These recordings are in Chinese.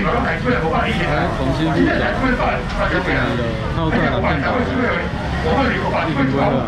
重新入场，这边的套装的变化，一分规了。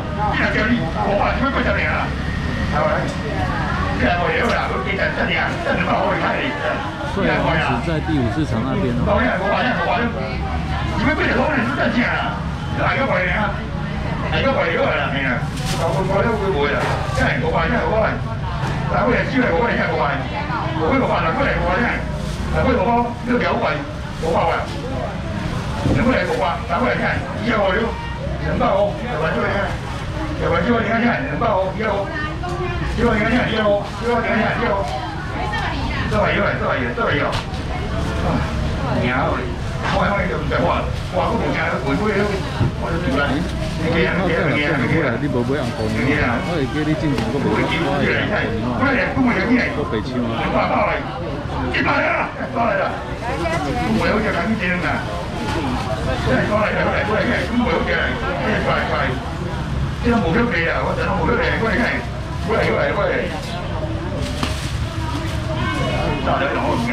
帅王子在第5市场那边哦。你们不是老人是赚钱啊？哪个回来啊？哪个回来了？哎呀，我都不会了，现在我办，现在我办，哪个机会我办，现在我办，我会我办，哪个来我办现在，哪个我包6条块，我包啊，哪个来我办，哪个来看125六，200哦，要不然就来看，要不然就来看200哦，125，就来看125，就来看125，这还有嘞，这还有，这还有，啊，娘嘞！我就唔知我我冇听，回归我就做啦。你冇买红股呢？我会叫你进前我袂记，我会红股呢。我白抢啊！进来啦！过来啦！唔会好似咁正啊！真係過嚟過嚟過嚟嘅，唔會好似嚟，過嚟過嚟。呢個冇喐你啊！我陣都冇喐你，過嚟嘅，過嚟過嚟過嚟。打得好嘅。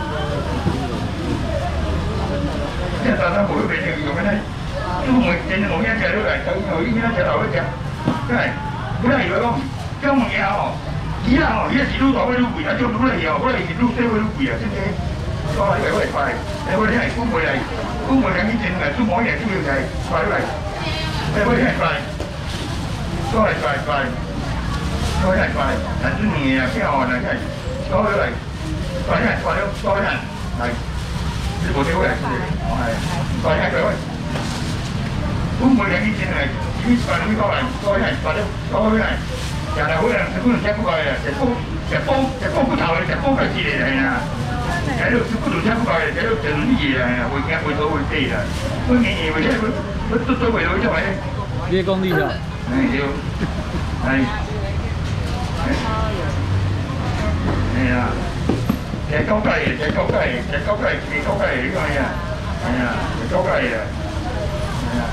即係大家冇咗俾你用嘅咧，都唔會正我一隻都嚟，就佢呢一隻頭一隻，真係，本來如果講今日哦，以後呢時都攞都貴，啊做本來以後本來時都收都貴啊，知唔知？過嚟過嚟快，你嗰啲係公會嚟，公會緊啲正嘅，都冇嘢都要就係快嚟，你嗰啲係快，都係快快，都係快，但係你啊邊個啊真係攞咗嚟，快啲快啲多啲係。呢部車好嚟，我係再睇佢喂，都唔會有啲錢係呢份呢個嚟，再係或者再係人係好人，佢可能聽過嘅，隻煲骨頭嚟，隻煲嘅字嚟係啊，喺度骨頭聽過嘅，喺度整啲嘢啊，會驚會到會飛啊，會嘢會即係會都會到因為呢公里啊，係要係係啊。隻高雞嚟，隻高雞嚟，隻高雞嚟，隻高雞嚟呢個嘢啊，係啊，隻高雞嚟啊，係啊。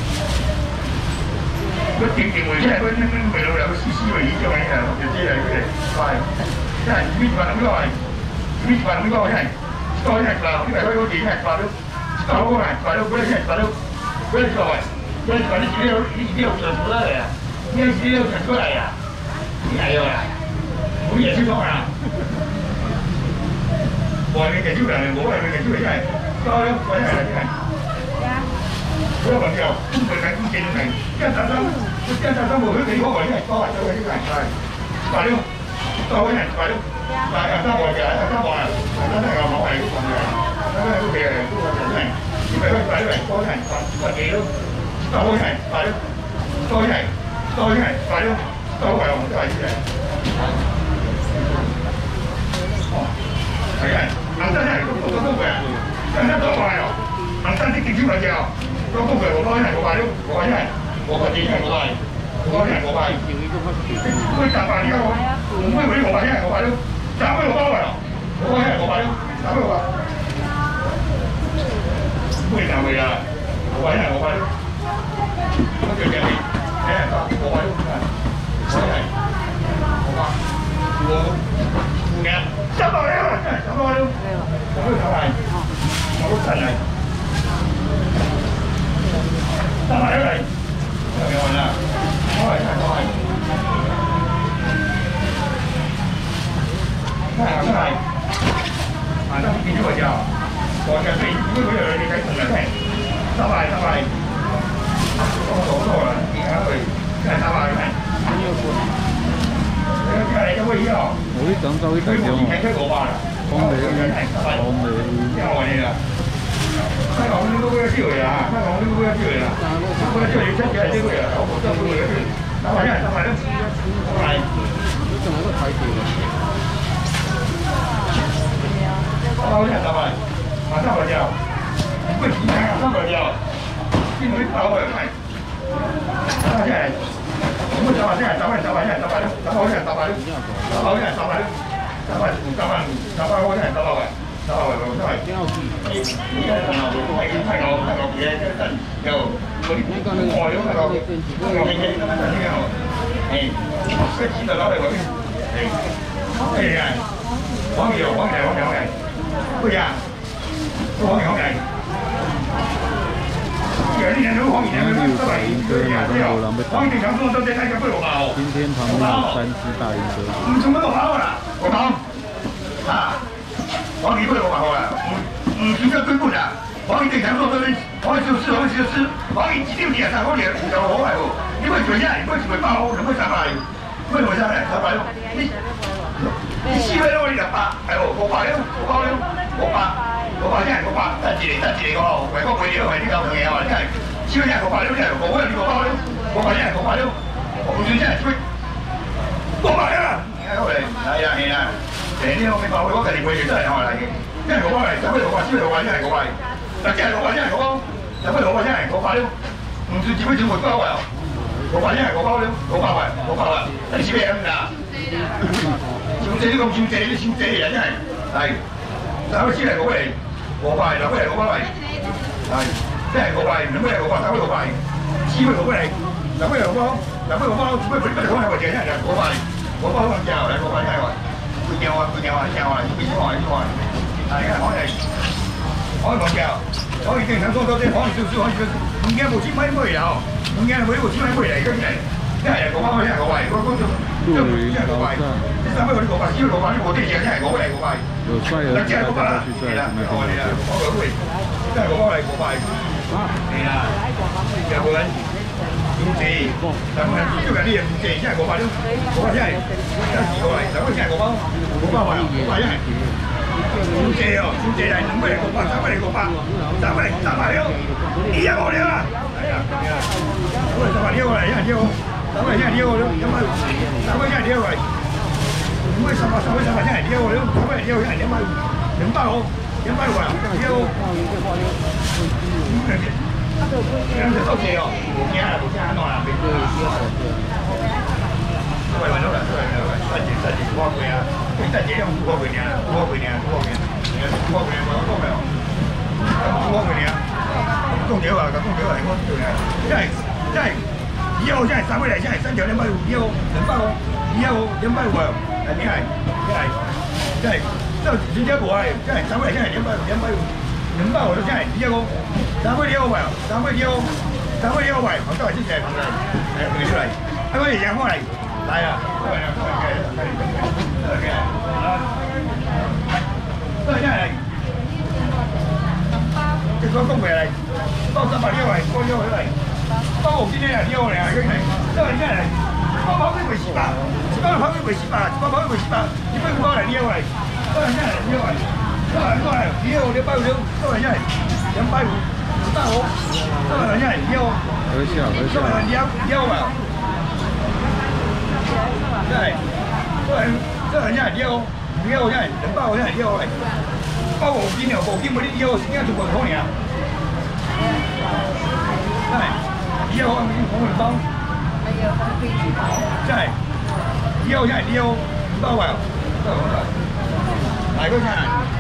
佢點回即係佢味道有絲絲味呢種嘢啊，就知係佢哋快，即係搣飯咁多係，搣飯咁多係，多係嗱，呢個佢好似係飯都，多好係飯都嗰啲係飯都，嗰啲所謂，嗰啲飯啲資料上出嚟啊，呢啲資料上出嚟啊，係啊，冇嘢識講啊。外面嘅招人，我外面嘅招人真係多咗，或者係真係。嗰個朋友都唔係緊見明，一陣間冇佢哋嗰個真係多咗嘅啲人係，快啲，多啲人快啲，但係三個嘅，三個啊，真係我係嗰個嘅，真係嗰個嘅，嗰個真係，因為佢快啲嚟，多啲人快幾咯，多啲人快啲，多啲人快啲，多啲人都係啲人。係啊，行山真係個個都會啊，行山多快哦，行山啲勁少兩隻哦，個高佢我多啲係我快啲，我快啲係，我快啲係我快，我啲係我快，佢習慣而家我，唔會嗰啲我快啲係我快啲，斬開我包圍哦，我快啲係我快啲，斬開我快，會就會啊，我快啲係我快啲，乜叫嘅？誒，我快啲，我係，我快，我嘅。三百了，三百了，我都上来，我都上来，三百了，别玩了，快，快，马上进去我家，我家这因为有人开始了，三百，我走了，你看会，看300看。我啲講究啲大將哦，講你，香港呢個會有機會啊！香港呢個會有機會啊！嗰個機會出嘅係機會啊！我覺得會有機會。300啦，300。都仲有個睇住。300，馬上回家。會幾錢啊？300條，邊度啲包啊？係。真係。咁啊，走下先，走下，走下先，走下先，走下先，走下先，走下先，走下先，走下，走下我先，走下喂，走下喂，走下。依家同埋都係睇我嘢，一陣又嗰啲外嗰個嘅機咁樣陣先啊，係，個錢就攞嚟嗰邊，係啊，往嚟，喂呀， 黄牛来。今天旁边有300 只大鹰哥。 唔从嗰度跑啦，我跑。啊，黄牛800块啦，唔算得最本啦。黄牛正常做这边，黄牛吃，黄牛吃，黄牛一定点上，我点就好来不？你会做啥？你会做包，你会300，会做啥嘞？300咯。你400咯，你600，哎呦，500了，500，500真係500，得一個，外國貴了，係你交兩嘢話，真係400真係500了，真係500你500了，500真係500了，我唔算真係500啦，而家過嚟，係啦，誒呢個包我近年貴嘢真係我嚟嘅，真係500嚟，有咩600，400真係500，但真係600真係500，有咩600真係500了，唔算點樣少500喎，500真係500了，500啊，你400咁㗎？少借呢咁少借，啲少借嘅人真係係，但係先係500嚟。500，嗱，500嚟，500嚟，係，即係500，唔係500，300 500，黐佢500嚟，嗱，500嚟500，嗱，500 500，只不過佢講係話借，真係500，500可能借嚟，500真係話，佢借我，你俾錢我，係嘅，可以講借，可以正常做到啲，可以少少，唔驚冇錢買咩有，唔驚冇呢個錢買咩嚟嘅真係，真係500，真係500，嗰種，真係500，你300嗰啲500，只要500啲我啲嘢真係500嚟500。 有帅儿，大家都去帅儿那边。 真係500嚟500，係啦，有個人唔借，但係最近啲嘢唔借，真係500咯，500真係有時過嚟，但係真係500話，500真係唔借哦，唔借係200嚟500，300嚟500，300了，一樣我哋啦，係啊，300了過嚟，一樣了，300真係了過咗，300真係了過嚟。唔係300真係了過咗，300了過係200好，200喎，了。咁就收借哦，冇驚啦，冇驚喺內啦，俾佢喂，揾到啦，真係500塊啊！真係用500塊呢，500塊呢，500塊呢，我講咩哦？500塊呢？咁公條啊，咁公條係我做嘅，真係，以後真係300嚟，真係身上200，以後200喎，以後200喎，係點係？真係，真係冇係，真係300嚟真係200我都真係以後300了喂，300了喂，我都係先借翻嚟，係佢出嚟，喺嗰啲嘢翻嚟，嚟啊，都係真係，結果公平嚟，包300了喂，包咗佢嚟，包我今天係了嚟啊，真係，都係真係，包跑幾回400，包跑幾回400，包跑幾回400，你不包嚟了嚟，都係真係了嚟。都係以後你包咗都係真係200好，都係真係以後，都係以後啊，真係都係真係以後真係200真係以後嚟，包黃金嗰啲以後點解做唔到呢？真係以後我們包，真係以後真係以後200啊，大哥真係。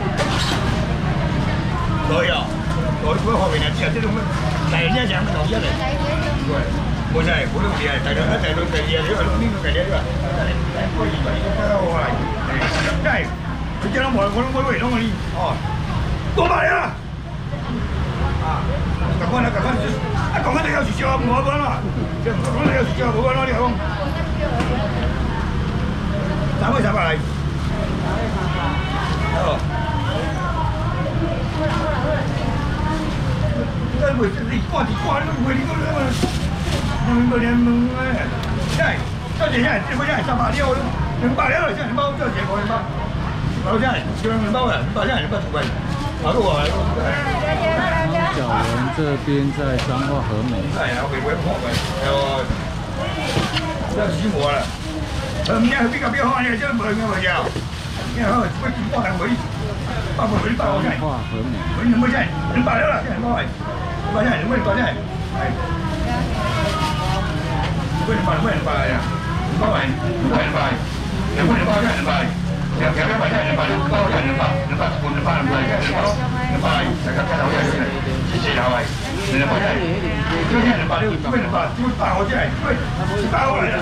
對啊，我嗰後面啊，即係啲咁，第一隻咁頭一嚟，對，冇錯，好多嘢係第二第二嘢，你話呢個第二個，可以得好嚟，真係，佢將我嚟攞我啲，哦，過埋啦，啊，講緊你有時笑冇講啦，講你有時笑冇講啦，你講，300嚟，哦。你掛都唔會，你都兩真係真係300了，200了真係包，真係200包，包真係200包嘅，200真係200貴，好多喎。 小文這邊在彰化和美。 係啊，佢會好貴，有時冇啦。唔知佢邊個好啊？你真係冇去過嘅，因為佢會包兩回，包回嗰啲包真係。 彰化和美。 佢200真係200了啦，真係包係。200真係200真係，係。200啊！200係200，200真係200，有100真係200，包真係200，200半200真係200，大家睇到有啲支持下位，200真係，真係200了，200，我真係，200好嚟啦。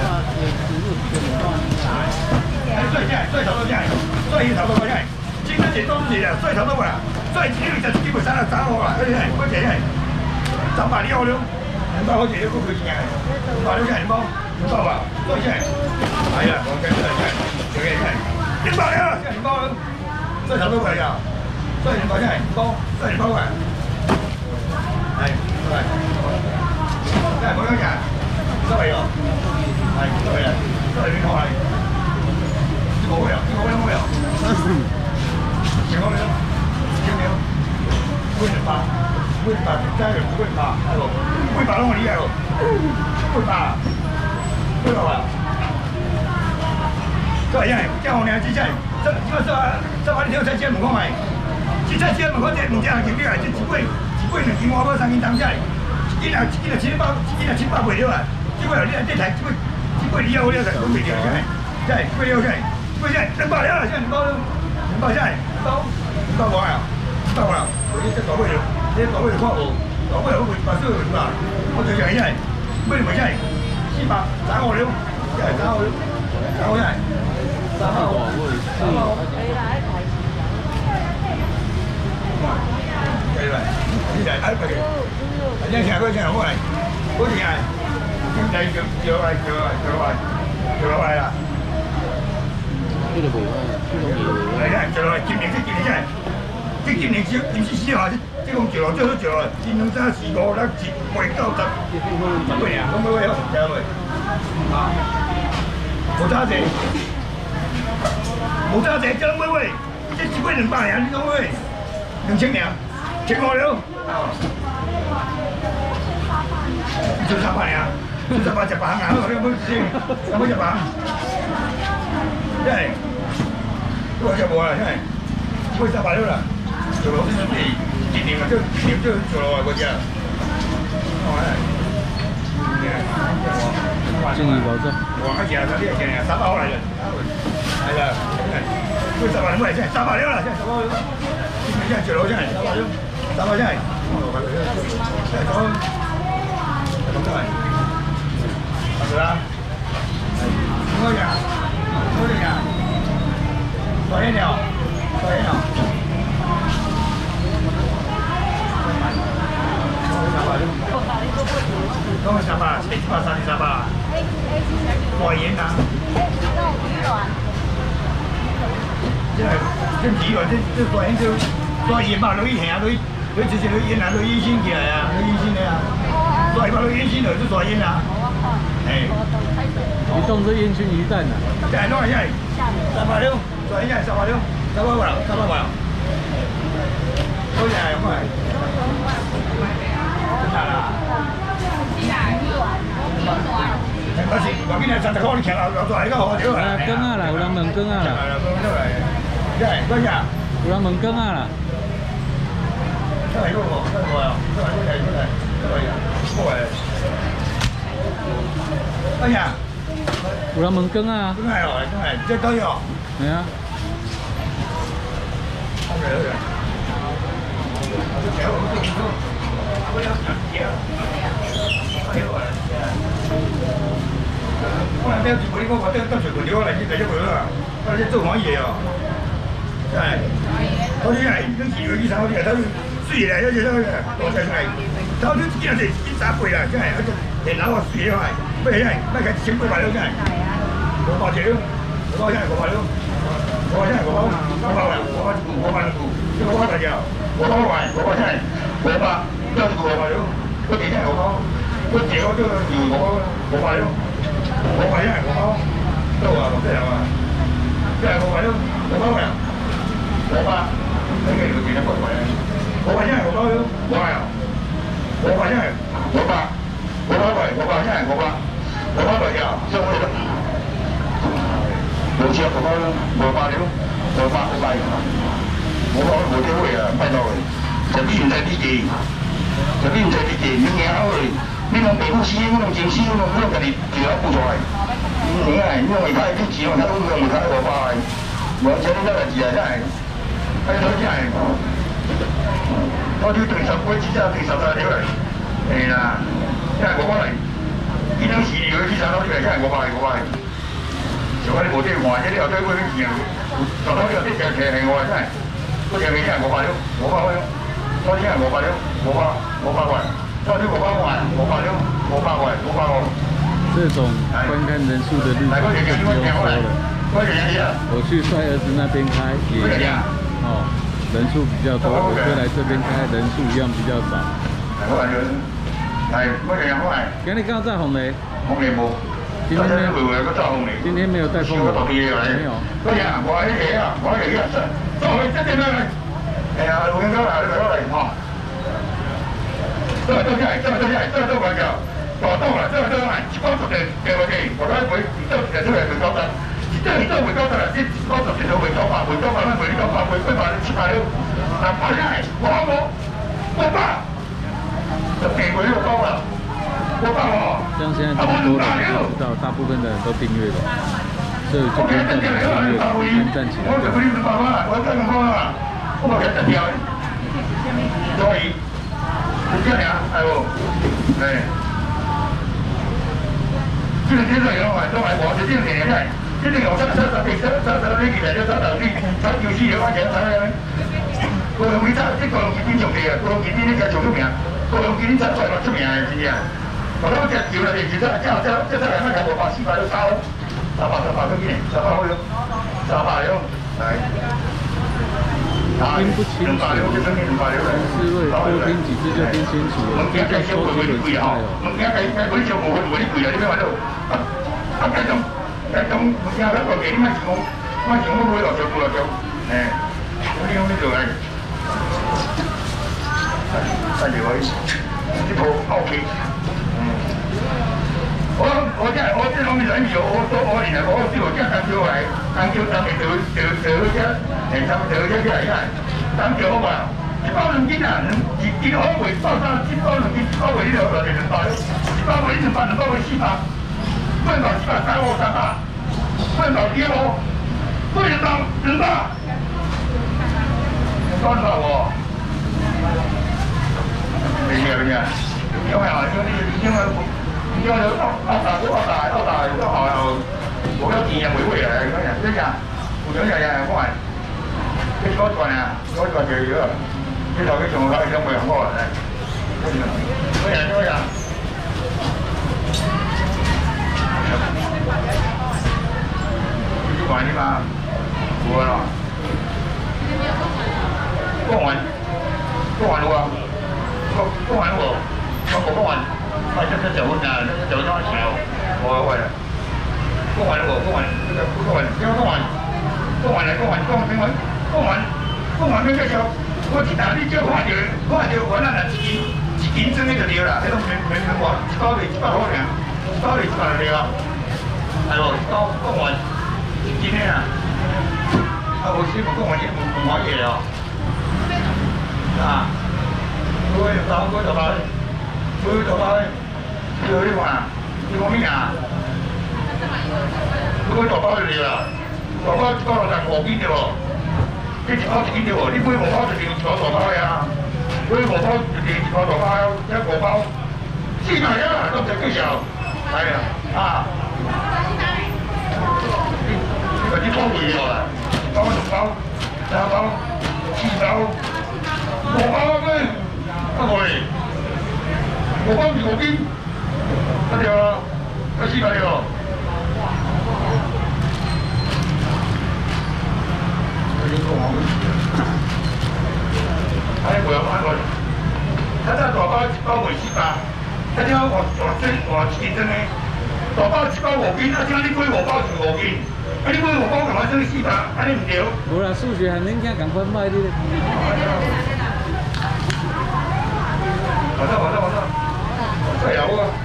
所以真係，所以頭到真係，所以頭到真係，真係。 钱都是啦，所以差不多啦，所以一日就基本上3号啦，而且我钱哎，300了了，200好钱都亏钱哎，200了钱2包，200吧，多少钱？哎呀，我看这看，这个看，200了，现在2包了，所以差不多块呀，所以2包钱1包，所以2包块，哎，对，哎，我讲钱，100哟，哎，100了，100好来。100位啊，100位啊，100了，100了，100，真係100，係咯，100咯，我厲害咯，100啊，對，因為叫我呢，即係，這把你條菜錢門口買，即菜錢門口這物件經理啊，這一櫃2斤外冇3斤當菜，一斤700袂了啊，這櫃你來這台，這櫃你要我了才講袂了，這櫃了這。200了，现在2包了，200现在1包，200块啊，100块啊，我这大尾了，这大尾就看无，大尾我卖把手卖啦，我就讲现在，买现在400，35了，现在35了，35现在，35，可以了，现在哎可以，现在过现在过来，过现在，现在就来啦。 呢度冇啊， 係啊，做落今年即今年少下，即講做落最好做落，今年3、4、5、6、7、8、9、10，幾年啊？咁每位有幾多位？啊，冇揸者，叫每位，即一位200呀，你講每位2000呀，15了，就300呀，就300食飯啊，我哋冇先，冇食飯。真係，都係冇啦，真係，開300了啦，做落啲乜嘢？今年就做落嚟嗰隻， 建議保證。 我開始啊，呢個錢啊，300好嚟嘅，係啦，開300了冇嚟先，300了啦，真係300了，今年真係做落真係300了，300真係，真係講，咁都係，係啦，應該呀。多少钱？多少条？多少条？300，大烟啊！这皮了，这大烟就大烟嘛，落去下落，落直接落烟啊，落烟熏起来啊，落烟熏的啊，大烟嘛落烟熏了就大烟啊，哎。 移动是烟熏鱼蛋的。 现在多少钱？300了，多少钱？300了，300块了，300块了。多少钱？快！真啦。但是外面30块你抢了，老大一个好少啊。 羹啊啦，有人问羹啊啦。 对，多少钱？ 有人问羹啊啦。 这来个不？这来个呀？这来个呀？这来呀？过来。多少钱？ 有人问羹啊？ 羹係哦，羹係，即係都有。 係啊。 我哋咩全部呢個得全部料嚟，第一個啦，我哋做可以哦。真係，嗰啲係都2個醫生嗰啲係都水嚟，一隻都多隻係，到啲見人哋1三倍啦，真係，一攞個水嚟，咩真係，咩嘅1800了真係。500條，500真係500了，500真係500啦，500股，這個500大條，500塊，500真係500，這個500了，嗰啲真係500，嗰條嗰個條500了，500真係500，都話6隻係嘛，真係500了，500嘅，500，呢個條件係貴嘅，500真係500了，500啊，500真係500塊，500真係500大條，收唔到。冇錢500了，500了，500，我冇機會啊，拜託佢，就邊唔使啲嘢，你贏好佢，你用皮膚試，我用正試，我用家己條補出來，你係你用其他啲錢，我睇到用其他500塊，我請你得嚟字啊真係，睇到真係，我啲對10杯至真係對10條嚟，係啦，真係500嚟，呢張市料啲產品嚟真係500。如果你冇啲換，一啲又對嗰啲錢，就當呢個啲嘅係我真係， 我前面500了，500块，我现在500了，500块，到底500块，500了，500块，500块。 这种观看人数的日子就不用说了。我去帅儿子那边开也一样哦，人数比较多。我过来这边开人数一样比较少。今天刚在红雷。 红雷无。今天没有带风雷。没有。 哎呀，路边高来，哈。这关掉。大刀啦，这来110件对不对？我来卖，这出来卖90，这卖90啦，这90件都卖900，卖900咱卖你900，卖800、700了，那拍下来，我500，就订过600了，500哦。 像现在这么多人，我知道大部分的人都订阅了，所以就不用再订阅了，站起来。 我不是200啦，我再200啦，我给10条，所以就这样，哎呦，哎。这个天上有啊，都买我这定点来，这定有30几来就30几，才90有块钱才来。高雄机这高雄机上地啊，高雄机你家上出名，高雄机你才出名的真正。我讲这旧了的，这来卖才500、400都差300块钱，300块哟，300哟，来。 听不清楚，同事会多听几次就听清楚了。这叫收集的厉害哦。 我这方面人有，我做我年来，我只有这单招来，单招咱们就他们这来看，单招好嘛，1包2斤啊，1斤好卖，1包3，1包2斤，1包卖你就200，1包卖你200，2包卖400，半包400，3包300，半包2包，半包200，多少哦？没事，因为啊，因为澳大，有好啊，我有钱啊，袂会啊，这样，有两样我看，这搞赚啊，搞赚就有，这头去上海上袂好啊，这样，你管你嘛，有啊，讲完有啊，讲完无，我讲完。这结婚啊，这怎么钱哦？我了，讲完了无？讲完，你介绍，我一打你就看到，我那一斤装的就对啦，迄种免话，1包卖100块尔，1包卖100就对啊。哎呦，讲完1斤的啊，无师傅讲完你唔可以哦。啊，各位大包。你看，你讲咩啊？你买大包就对啦，大包1包65斤对无？你1包1斤对无？你买5包就1包大包呀，买5包就1包大包，这5包400啊，都唔计少，来啊！啊！你包贵了，1包2包、3包、4包、5包咩？啊贵！5包15斤，对啊，要400了。哎，不要看我，他这大包1包卖400，他这换1斤真的，大包1包5斤，啊，这你买5包15斤，啊，你买5包干嘛整400？啊，你唔对。 无啦，数学和恁囝共款歹你。 马上。再有啊！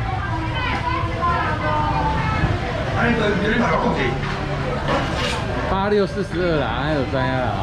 哎，你哪个控制 8642啦，还有知影啦。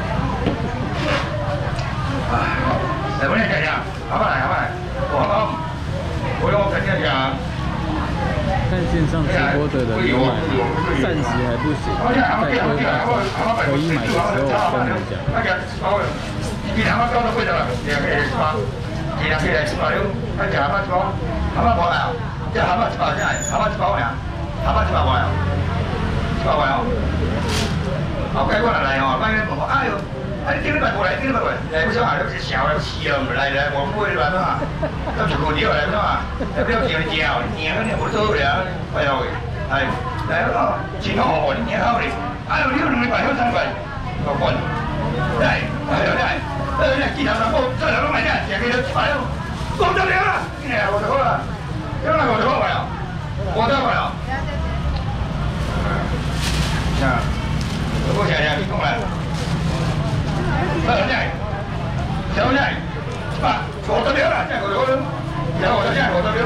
哎，来，我来讲讲，好不来，我要看一下。 看线上直播的人有买，暂时还不行，再推大可以买的时候跟你们讲。 你两个高的贵的了，2个是8。2个是18了，啊，这蛤蟆1包，蛤蟆无来哦，这蛤蟆1包啥？蛤蟆1包呀，蛤蟆1包无来哦，1包无来哦。后盖我来哦，摆咧问我，哎呦， 你顶礼拜过来，顶礼拜过来，来不少啊，都是小的死了，来我买来嘛，都就过掉来嘛，要不要叫你叫，你年不走了，哎呦，哎，来了，真好，你年好嘞，哎呦，你2礼拜好3拜，我管，来，来，其他人我这两个买点，这个就快了，500了，哎，我就好了，这个我就好了，500块了。啊，我想想，你讲来，小姐，爸，500啦，这500了，这500，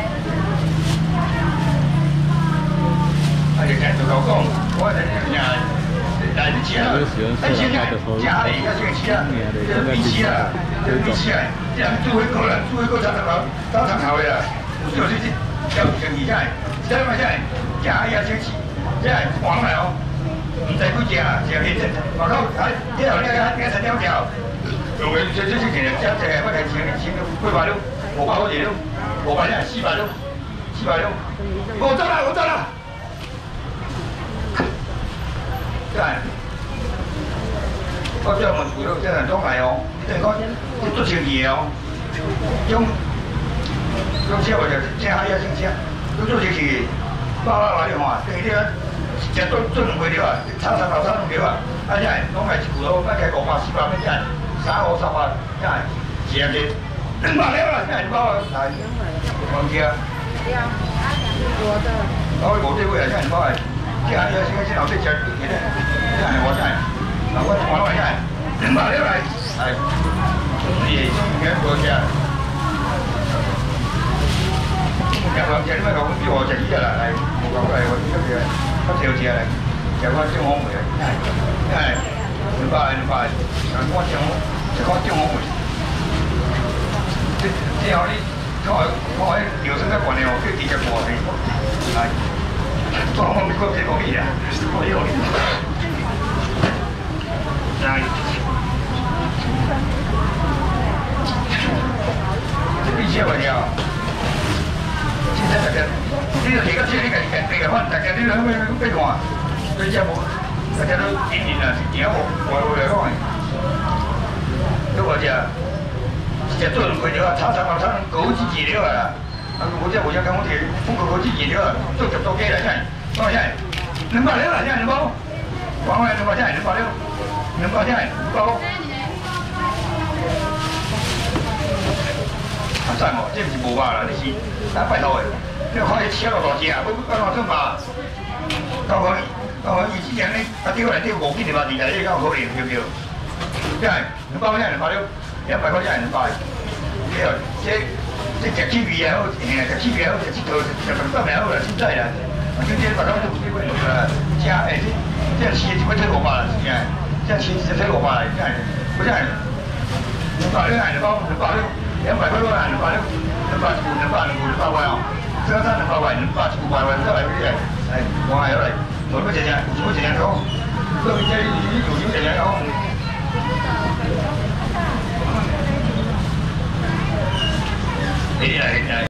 啊，你看就讲，我在这边，来你吃啊，现在家里要先吃啊，必吃啊，必吃啊，这样煮一个啦，煮一个早上头的啦，就是要生意在，这么在，家要先吃，这样黄来哦。唔使几只啊，只现成。外口啊，以后你3条条，用嘅最钱嘅，只係乜嘢錢幾百了，500好嘢了，500咧400了，400了，我走啦。真係，我即係問佢咯，即係裝嚟哦，即係講都錢嘢哦，用車我就即係要先車，都做錢嘢，包話你話，第二啲。只都2回了啊，炒3炒2了啊，啊即係攞埋1股咯，乜嘅500、400蚊即係350啊，即係正嘅，200了啦，即係包啊，係講嘢啊，我冇啲會啊，即係包係，即係有先後啲隻嘅咧，即係我真係，嗱我話真係200了啦，係，嘢嘅嗰隻，200隻咩講比我隻依隻啦，係冇講係我啲嘅。我條字嚟，就講中港梅啊，因為200，我就講中港梅。之後呢，我喺調升一個呢，我跟住就過嚟，係，我美國這個咩啊？我呢個，係，呢啲乜嘢啊？呢個而家知呢個可能大家呢兩邊都俾我，所以即係冇大家都年啊，而家我嚟講，都話就做唔佢哋話炒枸杞飼料啊，我即係我而家講啲枸杞飼料啊，做10多幾啦真係，我真係200了啦真係200，講開200真係200了，200真係200。啊真喎，即係唔是無話啦，你是打拜託嘅。你可以車落落隻啊！我想話，以前咧，丟嚟丟5幾條地嚟，搞好年票票，真係200蚊100了，100塊真係200。即隻雞髀啊，隻雞髀好，隻頭隻份好啦，先真係啦。今天把它們都俾佢加即係切會推500啦，真係，即係切推500啦，真係，我真係200了係200了，200塊都係200了，200塊啊！這個300塊，200塊，再來嗰啲係我係嚟，做乜嘢？做乜嘢講？嗰邊即係做乜嘢講？你嚟。